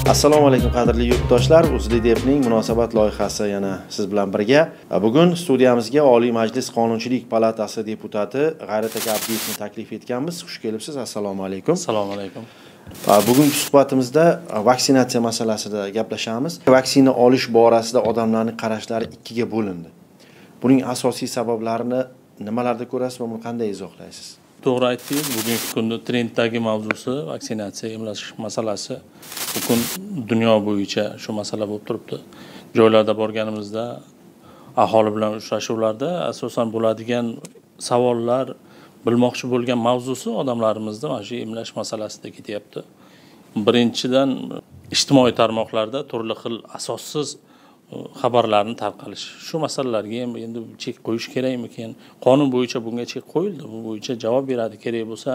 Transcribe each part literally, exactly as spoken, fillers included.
Assalomu alaykum qadrli yurtdoshlar. UzLidepning munosabat loyihasi yana siz bilan birga. Bugun studiyamizga Oliy Majlis Qonunchilik palatasi deputati G'ayrat aka Abdiyevni taklif etganmiz. Xush kelibsiz. Assalomu alaykum. Assalomu alaykum. Bugungi suhbatimizda vaksinatsiya masalasida gaplashamiz. Vaksina olish borasida odamlarning qarashlari ikkiga bo'lindi. Buning asosiy sabablarini nimalarda ko'rasiz va buni qanday izohlaysiz? To'g'ri aytdingiz. Bugungi kunda trenddagi mavzusi vaksinatsiya emlash masalasi. Butun dunyo bo'yicha shu masala bo'lib turibdi. Joylarda borganimizda aholi bilan uchrashuvlarda asosan bo'ladigan savollar, bilmoqchi bo'lgan mavzusi odamlarimizda mana shu emlash masalasida ketyapti. Birinchidan ijtimoiy tarmoqlarda turli xil asossiz xabarlarni tarqalish. Shu masalalarga ham endi chek qo'yish kerakmikan? Qonun bo'yicha bunga chek qo'yildi. Bu bo'yicha javob beradi. Kerak bo'lsa,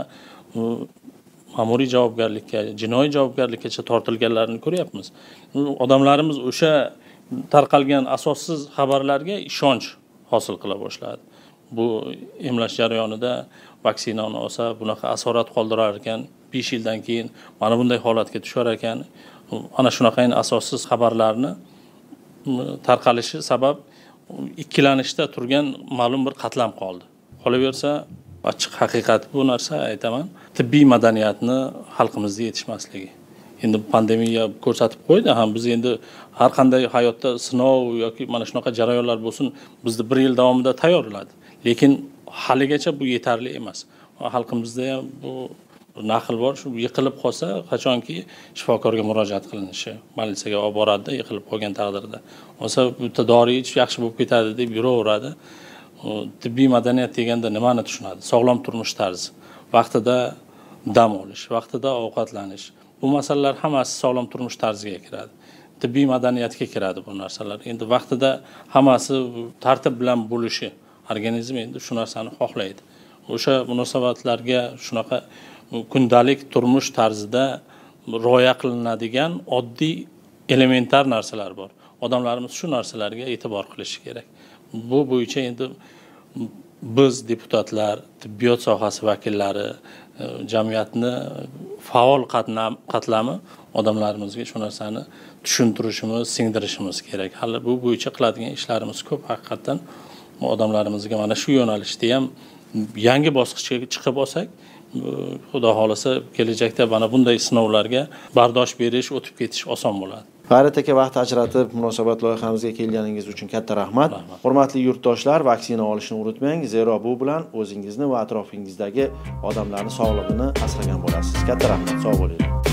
ma'muriy javobgarlikka, jinoiy javobgarlikkacha tortilganlarini ko'ryapmiz. Odamlarimiz o'sha tarqalgan asossiz xabarlarga ishonch hosil qila boshladi. Bu emlash jarayonida vaksinani olsa, bunaqa asorat qoldirar ekan, besh yildan keyin mana bunday holatga tushar ekan, ana shunaqa asossiz xabarlarni tarqalishi sabab ikkilanishda turgan ma'lum bir qatlam qoldi. Qolaversa, ochiq haqiqat bu narsa aytaman, tibbiy madaniyatni xalqimizda yetishmasligi. Endi pandemiya ko'rsatib qo'ydi ham, biz endi har qanday hayotda sinov yoki mana shunaqa jarayonlar bo'lsin, bizni bir yil davomida tayyorladi. Lekin haligacha bu yetarli emas. Xalqimizda ham bu naql bor, shu yiqilib qolsa, qachonki shifokorga murojaat qilinishi, malikaga olib boradi, yiqilib qolgan taqdirda. O'sa bitta dori ichish yaxshi bo'lib ketadi deb yuraveradi. Tibbiy madaniyat deganda nimani tushunadi? Sog'lom turmush tarzi, vaqtida dam olish, vaqtida ovqatlanish. Bu masalalar hammasi sog'lom turmush tarziga kiradi. Tibbiy madaniyatga kiradi bu narsalar. Endi vaqtida hammasi tartib bilan bo'lishi, organizm endi shu narsani xohlaydi. O'sha munosabatlarga shunaqa kundalik turmush tarzida rioya qilinadigan oddiy elementar narsalar bor. Odamlarimiz shu narsalarga e'tibor qilishi kerak. Bu bo'yicha endi biz deputatlar, tibbiyot sohasi vakillari, jamiyatni faol qatlami odamlarimizga shu narsani tushuntirishimiz, singdirishimiz kerak. Hali bu bo'yicha qiladigan ishlarimiz ko'p haqiqatan. Odamlarimizga mana shu yo'nalishda ham yangi bosqichga chiqib olsak, xudo xolasa kelajakda mana bunday sinovlarga bardosh berish, o'tib ketish oson bo'ladi. G'ayrat aka vaqt ajratib munosabat loyihamizga kelganingiz uchun katta rahmat. rahmat. Hurmatli yurtdoshlar, vaksina olishni unutmang, zero bu bilan o'zingizni va atrofingizdagi odamlarning sog'lig'ini asragan bo'lasiz. Katta rahmat, sog' bo'ling.